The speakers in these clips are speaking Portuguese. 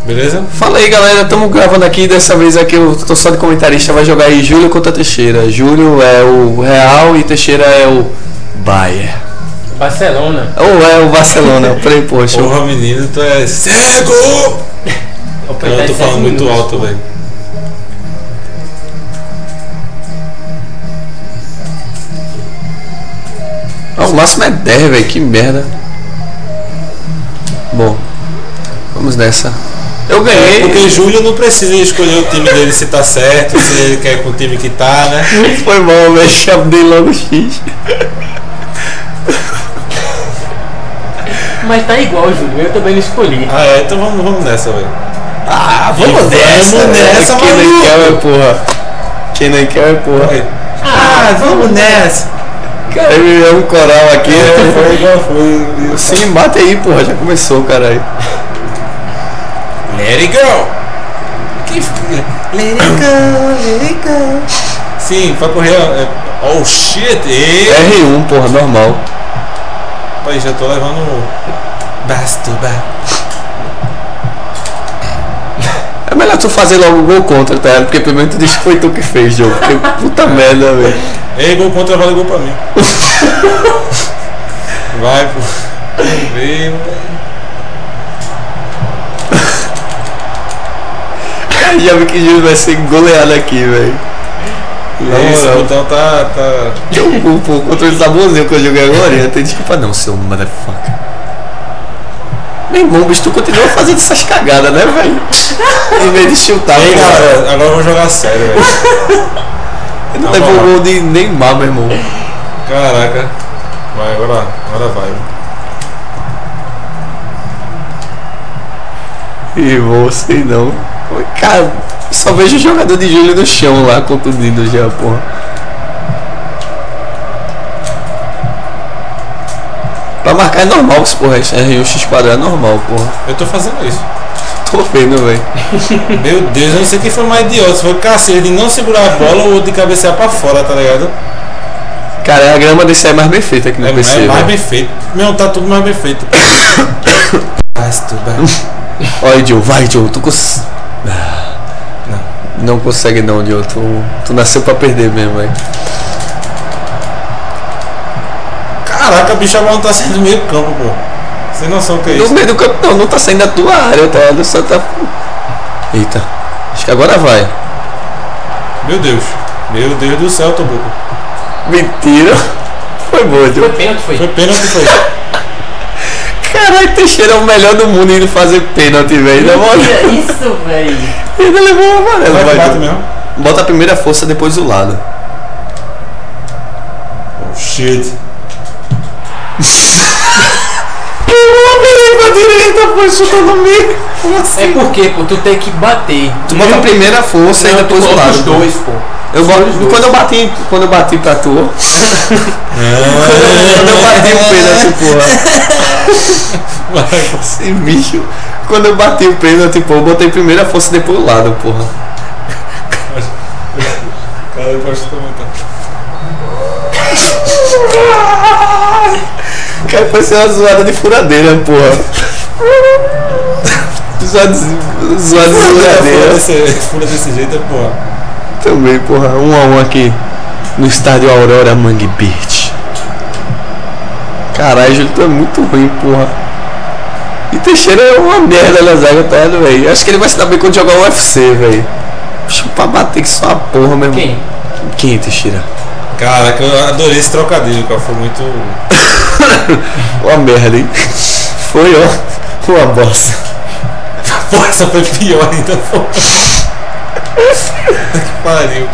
Beleza? Fala aí, galera, estamos gravando aqui. Dessa vez aqui eu tô só de comentarista. Vai jogar aí Júlio contra Teixeira. Júlio é o Real e Teixeira é o Bayern. Barcelona. Ou é o Barcelona. Eu falei, poxa. Porra, menino, tu é cego! Eu tô falando muito alto, velho. O máximo é 10, velho. Que merda. Bom, vamos nessa. Eu ganhei. Porque Júlio não precisa escolher o time dele se tá certo, se ele quer com o time que tá, né? Foi mal, velho. Chamei logo o X. Mas tá igual, Júlio. Eu também não escolhi. Ah, é? Então vamos nessa, velho. Ah, vamos nessa, nessa, quem não quer é porra. Quem não quer é porra. Vamos nessa. Cara, é um coral aqui. Foi igual foi. Sim, mata aí, porra. Já começou, caralho. Let it go! Let it go. Sim, pra correr. Oh shit! R1, porra, normal. Pai, já tô levando. Bastuba. É melhor tu fazer logo o gol contra, tá? Porque pelo menos tu diz que foi tu que fez, jogo. Porque puta merda, velho. Ei, gol contra vale gol pra mim. Vai, pô. Vamos ver, Já vi que o Júlio vai ser goleado aqui, velho. Esse botão tá. O controle tá bonzinho que eu joguei agora. Não tem desculpa não, seu motherfucker. Meu irmão, bicho, tu continua fazendo essas cagadas, né, velho? Em vez de chutar. Ei, galera, agora eu vou jogar sério, velho. Eu não levou o gol de Neymar, meu irmão. Caraca. Vai, agora vai. E você não. Cara, só vejo o jogador de Júlio no chão lá, contundido já, porra. Pra marcar é normal, porra. R1 X quadrado é normal, porra. Eu tô fazendo isso. Tô vendo, velho. Meu Deus, eu não sei quem foi mais idiota. Se foi o cacete de não segurar a bola ou de cabecear pra fora, tá ligado? Cara, a grama desse aí é mais bem feita aqui no PC. É mais bem feito. Meu, tá tudo mais bem feito. Olha, Joe, vai, Joe, tu não consegue não, Joe. Tu nasceu pra perder mesmo, velho. Caraca, bicho, a bola não tá saindo do meio campo, pô. Sem noção que é isso. No meio do campo não tá saindo da tua área, tá? Só tá. Eita. Acho que agora vai. Meu Deus do céu, Tobuco. Mentira. Foi bom, Joe. Foi pênalti, foi. Foi pênalti, foi. Caralho, Teixeira é o melhor do mundo indo fazer pênalti, velho. Olha isso, velho. Ele levou uma amarela, vai. Mesmo? Bota a primeira força, depois o lado. Oh shit. Pra direita, pô, chutou no meio. Como assim? É porque, pô, tu tem que bater. Tu bota a primeira força e depois o lado. Os dois, pô. Quando eu bati pra tu. Quando eu bati o pênalti, porra. Esse bicho. Quando eu bati o pênalti, pô, eu botei primeira força e depois o lado, porra. Cara, eu posso comentar. Cara, parece uma zoada de furadeira, porra. Zoada de furadeira. Fura desse jeito, porra. Também, porra. 1-1 aqui no estádio Aurora Mangue Beach. Caralho, Júlio, tu é muito ruim, porra. E Teixeira é uma merda na zaga, tá, velho? Acho que ele vai se dar bem quando jogar o UFC, velho. Pra bater que só a porra, meu irmão. Quem, Teixeira? Caraca, eu adorei esse trocadilho, cara. Foi muito. Uma merda, hein? Foi, ó. Uma bosta. Pô, essa foi pior ainda, pô. Que pariu.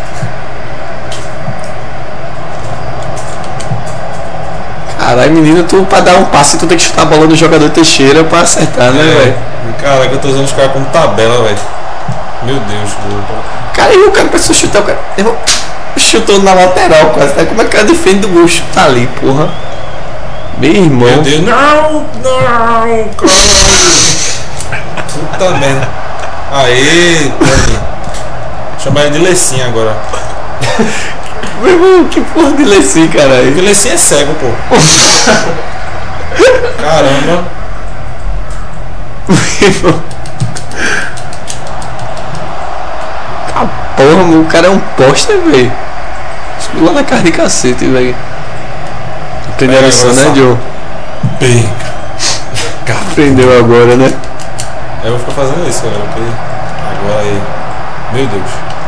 Caralho, menino, tu pra dar um passe, tu tem que chutar a bola no jogador Teixeira pra acertar, né, velho? Caraca, eu tô usando os caras como tabela, velho. Meu Deus, cara, e o cara pensou chutar, o cara chutou na lateral quase, tá? Como é que o cara defende do gol chutar ali, porra? Meu irmão. Meu Deus, não, caralho. Puta merda. Aê, chamar ele de Lecinha agora. Meu irmão, que porra de Lecinha, caralho? Porque Lecinha é cego, pô. Caramba. Porra, o cara é um poste, velho. Subiu lá na cara de cacete, velho. Aprendeu a lição, né, Joe? Bem. Aprendeu agora, né? Eu vou ficar fazendo isso, galera, porque agora aí. Meu Deus.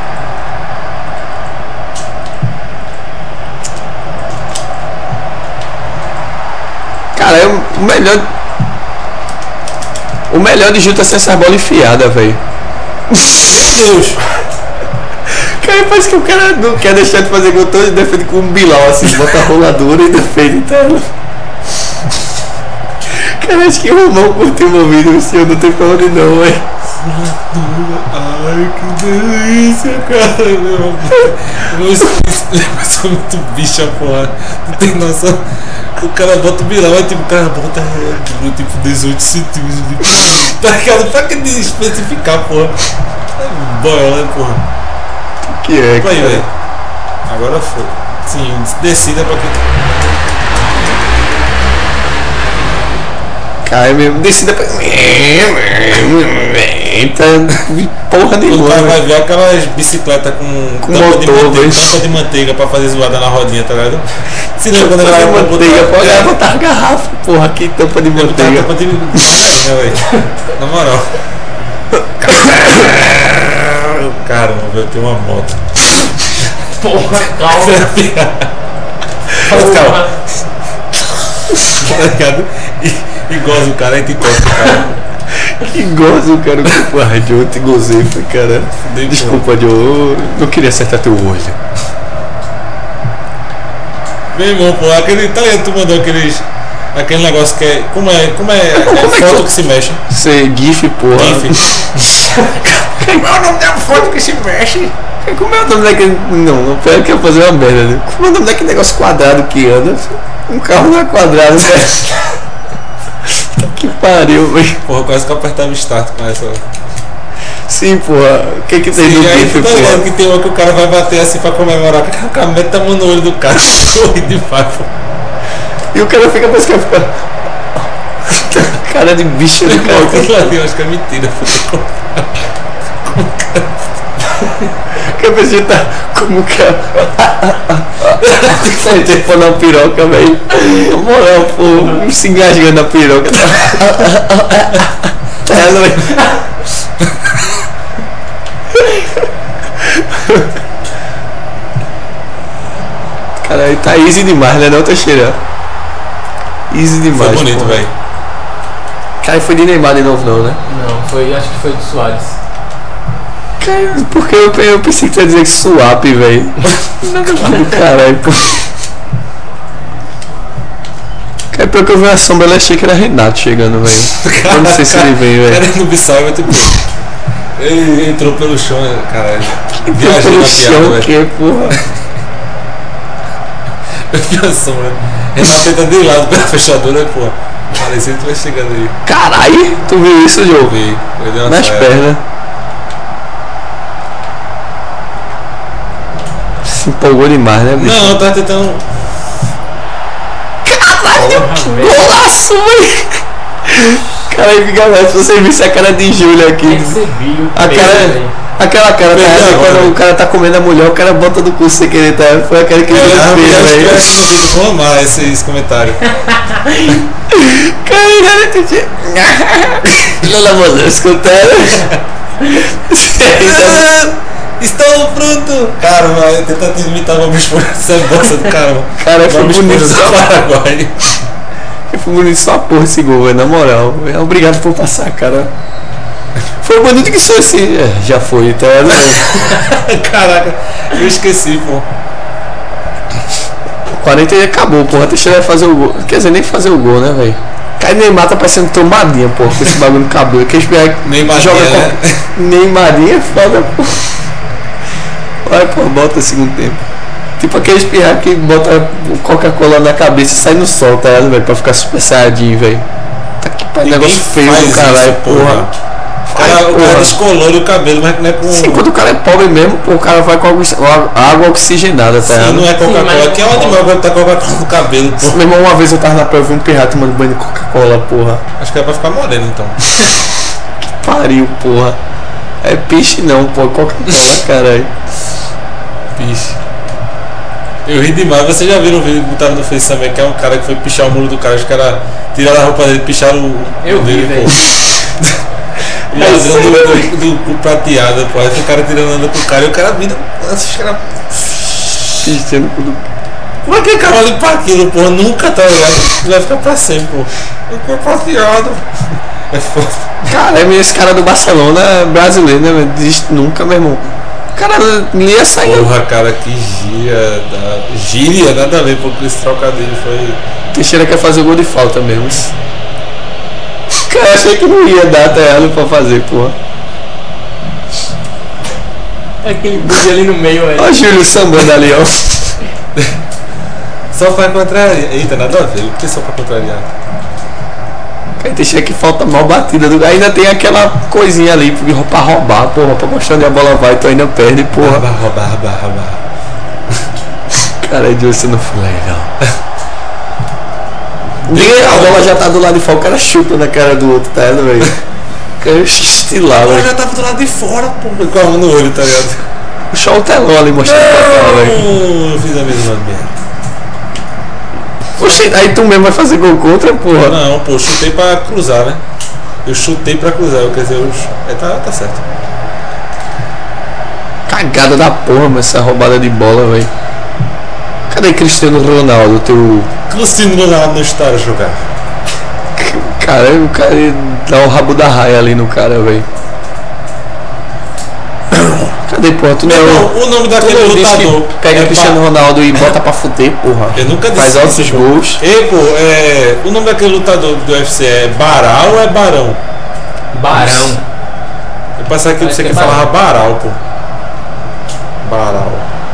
Cara, é o melhor. O melhor de Juta é ser essa bola enfiada, velho. Meu Deus! Cara, parece que o cara não quer deixar de fazer gol todo e defende com um Bilal, assim, bota a roladura e defende, então. Cara, acho que o irmão curtiu o vídeo, o senhor não tem pra onde não, velho. Ai, que delícia, cara, meu. Isso é muito bicha, porra. Não tem noção. O cara bota o Bilal, mas tipo, o cara bota tipo 18 centímetros de pneu. Tá ligado? Pra que especificar, porra? É boiola, né, porra? Que é, cara? Aí, velho. Agora foi. Sim, decida pra quem. Cara, mesmo, decida pra. Eita, porra nenhuma. O cara vai ver aquelas bicicletas com tampa de manteiga pra fazer zoada na rodinha, tá ligado? Se lembra quando ela vai manteiga, pode botar a garrafa, porra, aqui tampa de manteiga. Tampa de margarina, velho. Na moral. Caramba, velho, tem uma moto. Porra, calma. Calma. Tá ligado? E goza o cara, aí tem toque, cara. Que gozo, cara. Porra, Joe, eu te gozei, foi, cara. Desculpa, Joe, eu não queria acertar teu olho. Meu irmão, pô, aquele. Tá ligado? Tu mandou aquele negócio que é. Como é foto que se mexe? Você GIF, porra. GIF. Como é o nome da foto que se mexe? Como é o nome daquele. Não, pior que eu ia fazer uma merda, né? Como é o nome daquele negócio quadrado que anda? Um carro não é quadrado, velho. Que pariu, velho. Porra, quase que eu apertava o start com essa. Sim, porra. O que tem no GIF, porra? Tá ligado que tem uma que o cara vai bater assim pra comemorar, que o cara mete a mão no olho do cara, corre de fato. E o cara fica, parece que fica. Cara de bicho do cara. Eu acho que é mentira, pô. Que a pessoa tá como que tem que pôr na piroca, velho. Na moral, pô, se engasgando na piroca. Ela, velho. Cara, aí tá easy demais, né, não, Teixeira? Easy demais. Foi bonito, velho. Cara, foi de Neymar de novo, não, né? Não, foi, acho que foi do Soares. Cara, porque eu pensei que tu ia dizer que swap, velho. Caralho, pô. Cara, pior que eu vi a sombra, eu achei que era Renato chegando, velho. Eu não sei se ele vem, velho. Cara, no Bissau, tipo. Ele entrou pelo chão, caralho. Entrou pelo chão, o que, porra? Eu vi a sombra. Renato entra de lado pela fechadura, porra. Parecia que tu vai chegando aí. Caralho, tu viu isso, Joe? Vi. Nas pernas. Se empolgou demais, né, bicho? Não, eu tava tentando. Caralho, que golaço, velho! Caralho, galera, se você visse a cara de Júlia aqui. Aquela cara, tá, quando o cara tá comendo a mulher, o cara bota do cu sem querer, tá? Foi aquele que eu fez, velho. Eu vou amar esse comentário. Caralho, Lola Mola, escutaram? Estou pronto! Cara, vai tentar imitar uma esposa essa bosta do cara. Cara, foi bonito só Paraguai. Foi bonito só a porra esse gol, velho, na moral. Obrigado por passar, cara. Foi bonito que isso assim. É, já foi, tá? Caraca, eu esqueci, pô. 40 e acabou, porra. Deixa ele fazer o gol. Quer dizer, nem fazer o gol, né, velho? Cara, Neymar tá parecendo tomadinha, porra, com esse bagulho no cabelo. Quer esperar Neymar joga né? Neymarinha é foda, porra. Vai, pô, bota segundo tempo. Tipo aquele espirrar que bota Coca-Cola na cabeça e sai no sol, tá ligado, velho? Pra ficar super saiyajin, velho. Tá que negócio feio do caralho, porra. O cara descolore o cabelo, mas não é com. Sim, quando o cara é pobre mesmo, pô, o cara vai com água oxigenada, tá ligado? Sim, não é Coca-Cola, que é um animal que tá Coca-Cola no cabelo, pô. Meu irmão, uma vez eu tava na praia, eu vi um pirra tomando banho de Coca-Cola, porra. Acho que é pra ficar moreno, então. Que pariu, porra. É piche não, pô. Coca-Cola, caralho. Piche. Eu ri demais. Vocês já viram o vídeo que botaram no Face também, que é um cara que foi pichar o muro do cara. Os caras tiraram a roupa dele e picharam o Eu vi, dele, velho. E ladrão do cu prateado, pô. Aí o cara tirando onda pro cara e o cara vira. Nossa, os caras. Pichando com o... Como é que acaba limpar aquilo, pô? Nunca, tá ligado? Vai ficar pra sempre, pô. O cu prateado. É foda. Cara, esse cara do Barcelona é brasileiro, né? Velho? Desiste nunca, meu irmão. O cara ia sair. Porra, cara, que gíria, nada a ver, porque esse trocadilho foi. Teixeira quer fazer o gol de falta mesmo. Cara, achei que não ia dar até ela pra fazer, porra. É aquele bug ali no meio, velho. Olha o Júlio sambando ali, ó. Só pra contrariar. Eita, nada a ver, por que só pra contrariar? Cara, Teixeira que falta mal batida. Ainda tem aquela coisinha ali pra roubar, porra. Pra mostrar onde a bola vai, tu ainda perde, porra. Roubar. Cara, Edilson não foi legal. A bola já tá do lado de fora, o cara chuta na cara do outro, tá ligado, velho? O cara estilar, Eu velho. já tava do lado de fora, pô. Com a mão no olho, tá ligado? Puxar o telão ali mostrando pra cara, velho. Eu fiz a mesma merda. Oxe, aí tu mesmo vai fazer gol contra, porra. Não, pô, eu chutei pra cruzar, né? Eu chutei pra cruzar, quer dizer, tá certo. Cagada da porra, mas essa roubada de bola, velho. Cadê Cristiano Ronaldo, teu... Cristiano Ronaldo não está a jogar. Cara, o cara dá o rabo da raia ali no cara, velho. Cadê, porra? Tu não é o nome daquele tu não diz que lutador. pega Cristiano Ronaldo e bota pra fuder, porra. Eu nunca disse Faz altos isso, pô. gols. Ei, pô, o nome daquele lutador do UFC é Baral ou é Barão? Barão. Eu pensava que Parece você que que é falava Baral, pô. Baral.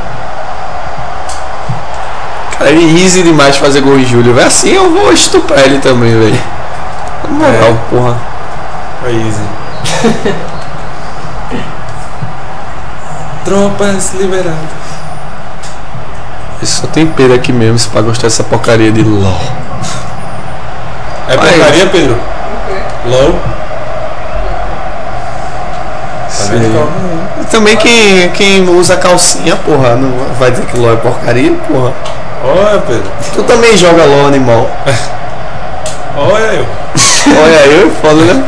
Cara, ele easy demais fazer gol em Júlio, velho. Assim eu vou estuprar ele também, velho. Na moral, porra. É easy. Tropas liberadas. Só tem Pedro aqui mesmo, se pra gostar dessa porcaria de LOL. É Vai. porcaria, Pedro? LOL? Tá vendo? Sim. E também quem usa calcinha, porra, não vai dizer que LOL é porcaria, porra. Olha, Pedro. Tu também joga LOL, animal. Olha eu. Olha eu, foda, né?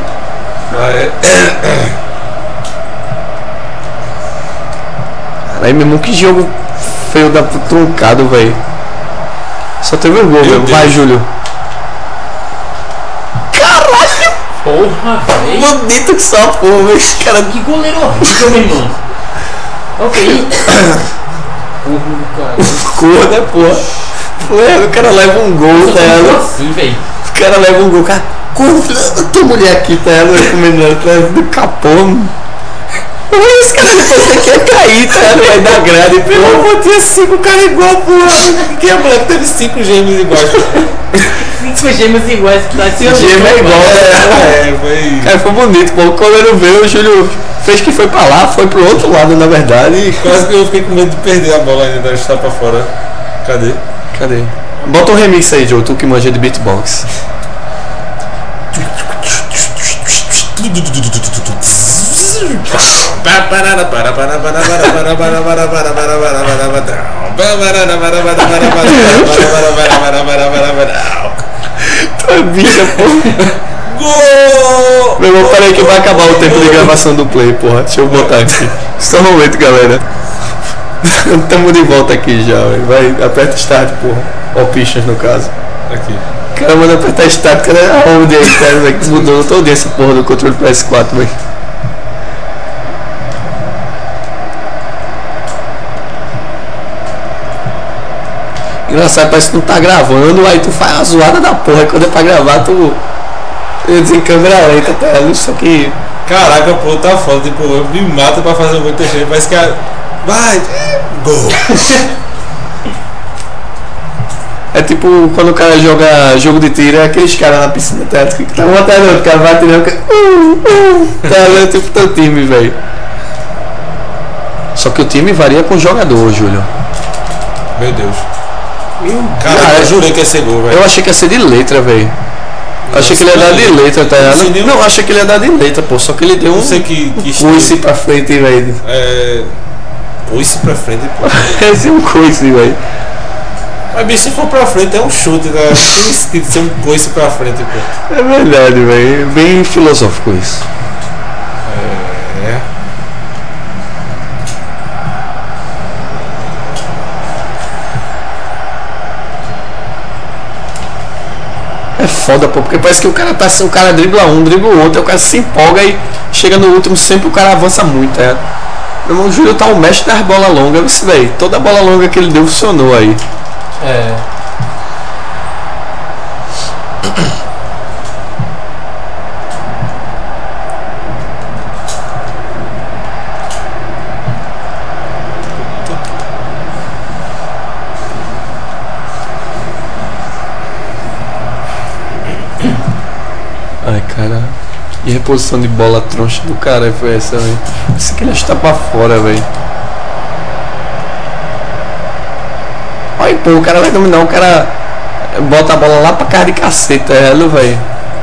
Aí, meu irmão, que jogo feio da truncado, velho. Só teve um gol, velho. Vai, Júlio. Caralho! Porra, velho. Maldito que só porra, velho. Esse cara Que goleiro horrível, meu irmão. Ok. Porra do cara. cor, né, porra? Ué, o cara leva um gol, tá Como ligado? assim, velho? O cara leva um gol, cara. Tua mulher aqui, tá ligado? Comendo atrás do capô. Esse cara depois você quer cair, tá ligado? Vai dar grade, Pelo porra. amor de Deus, 5 caras igual, porra. Quem é mulher que teve 5 gêmeos iguais? 5 gêmeos iguais que tá assim. Gêmeo é igual, né? Foi. Cara, foi bonito, pô. O goleiro veio, o Júlio fez que foi pra lá, foi pro outro lado, na verdade. E... Quase que eu fiquei com medo de perder a bola ainda, de estar pra fora. Cadê? Cadê? Bota um remix aí, Joe, tu que manja de beatbox. Tu é bicha, porra. Gol! Meu irmão, peraí que vai acabar o tempo de gravação do play, porra. Deixa eu botar aqui. Só um momento, galera. Tamo de volta aqui já, véio. Vai, aperta start, porra. Ó, pichas no caso. Aqui. Cara, manda apertar start, cadê a hold aí, cara, velho? Que mudou todo essa porra do controle PS4, velho. Engraçado, parece que não tá gravando, aí tu faz uma zoada da porra, e quando é pra gravar, tu em câmera lenta, tá? Isso aqui. Caraca, pô, tá foda. Tipo, eu me mato pra fazer um gol terceiro. Parece que a. Vai! Gol! É tipo quando o cara joga jogo de tiro, é aqueles caras na piscina, tá? Que tá um atrás do outro, o cara vai tirando, tá vendo? Tipo teu time, velho. Só que o time varia com o jogador, Júlio. Meu Deus. Meu Cara, eu jurei que ia ser gol, velho. Eu achei que ia ser de letra, velho. Achei que ele ia dar de letra, tá Não sei ligado? nem- Não, achei que ele ia dar de letra, pô. Só que ele deu Não um sei que coice pra frente, velho. Coice pra frente, pô. Esse é um coice, velho. Mas bicho, se for pra frente é um chute, né? Não tem escrito ser um coice pra frente, pô. É verdade, velho. Bem filosófico isso. É. É foda, pô, porque parece que o cara tá assim, o cara dribla um, dribla o outro, aí o cara se empolga e chega no último, sempre o cara avança muito, é. Meu irmão, o Júlio tá um mestre das bolas longas, isso, velho. Toda bola longa que ele deu funcionou aí. É. Ai, cara. E a reposição de bola troncha do cara foi essa, velho. Isso que ele está pra fora, velho. Olha, pô, o cara vai dominar, o cara bota a bola lá pra cara de caceta, é, velho.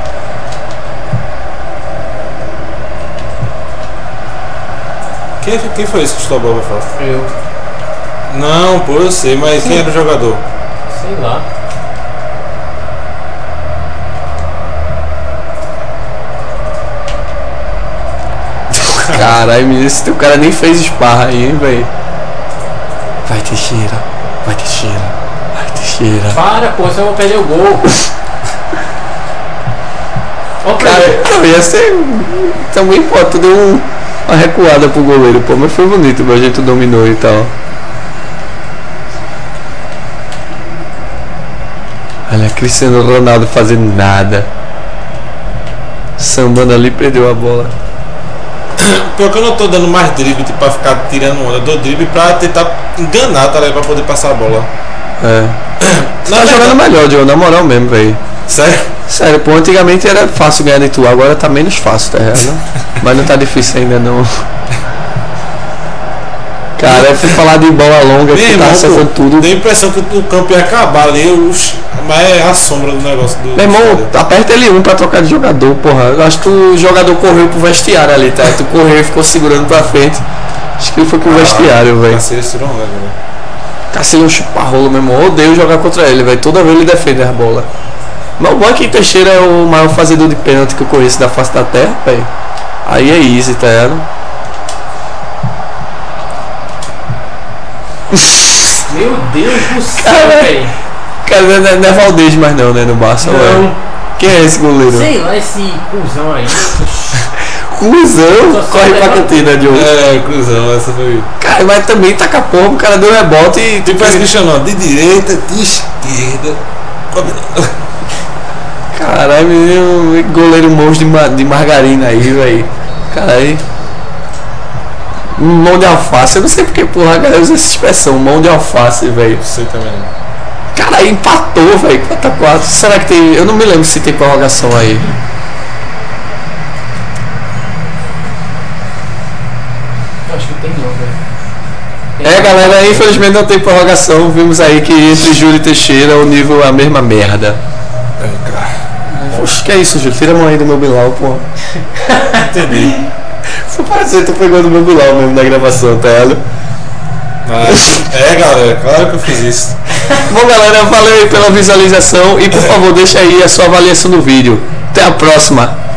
Quem foi esse que chutou a bola pra fora? Eu. Não, pô, eu sei, mas quem era o jogador? Sei lá. Caralho, menino, esse teu cara nem fez esparra aí, hein, velho. Vai, Teixeira. Vai, Teixeira. Vai, Teixeira. Para, pô, senão eu vou perder o gol. Ó, Cara, não, ia ser. Também, pô, tu deu uma recuada pro goleiro, pô, mas foi bonito, meu jeito dominou e tal. Olha, Cristiano Ronaldo fazendo nada. Sambando ali, perdeu a bola. Pior que eu não tô dando mais drible tipo, pra ficar tirando onda. Eu dou drible pra tentar enganar, tá ligado? Pra poder passar a bola. É. Tu tá verdade- jogando melhor, Diogo, na moral mesmo, velho. Sério? Sério, pô, antigamente era fácil ganhar de tu, agora tá menos fácil, tá ligado? Mas não tá difícil ainda não. Cara, eu fui falar de bola longa, Meu que tá irmão, acertando pô, tudo. deu a impressão que o campo ia acabar ali, mas é a sombra do negócio do. Meu irmão, aperta L1 pra trocar de jogador, porra. Eu acho que o jogador correu pro vestiário ali, tá? Tu correu e ficou segurando pra frente. Acho que ele foi pro vestiário, velho. Cacete, tirou onda, velho. Cacete é um chupa-rolo, meu irmão. Eu odeio jogar contra ele, velho. Toda vez ele defende as bolas. Mas o bom é que Teixeira é o maior fazedor de pênalti que eu conheço da face da terra, velho. Aí é easy, tá ligado? Meu Deus do céu, Cara, velho. Cara, não é Valdez mais não, né, no Barça, velho. Não. Quem é esse goleiro? Sei lá, esse cuzão aí. Cusão, Só corre pra leva- cantina, Diogo. É, cruzão, essa foi. Cara, mas também taca porra, o cara deu rebote e... Tipo, parece que chamou de direita, de esquerda. Caralho, menino, goleiro monstro de margarina aí, velho. Caralho. Mão de alface, eu não sei porque, porra, a galera usa essa expressão, mão de alface, velho. Sei também. Caralho, empatou, velho, 4x4. Será que tem. Eu não me lembro se tem prorrogação aí. Eu acho que tem não, velho. É, galera, infelizmente não tem prorrogação. Vimos aí que entre Júlio e Teixeira o nível é a mesma merda. Oxe, que é isso, Júlio? Tira a mão aí do meu Bilal, porra. Entendi. Só parece que tu pegou do meu Bilal mesmo na gravação, tá ligado? É, galera, claro que eu fiz isso. Bom, galera, valeu aí pela visualização e por favor deixa aí a sua avaliação do vídeo. Até a próxima.